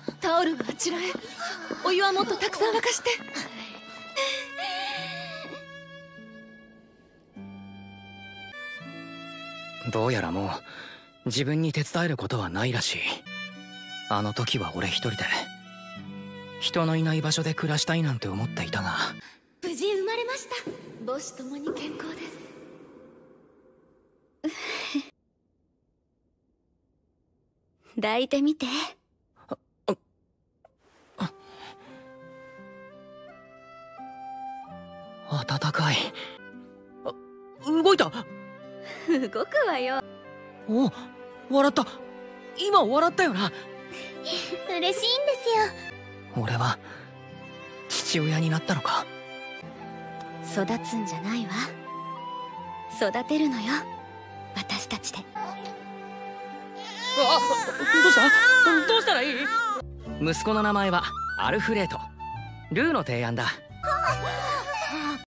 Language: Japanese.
タオルはあちらへ。お湯はもっとたくさん沸かして。 どうやらもう自分に手伝えることはないらしい。あの時は俺一人で人のいない場所で暮らしたいなんて思っていたが、 無事生まれました。母子ともに健康です。 抱いてみて。 暖かい。動いた。 動くわよ。 お、笑った。今笑ったよな。 嬉しいんですよ。 俺は父親になったのか。 育つんじゃないわ。育てるのよ、私たちで。 どうした？どうしたらいい？息子の名前はアルフレード。ルーの提案だ。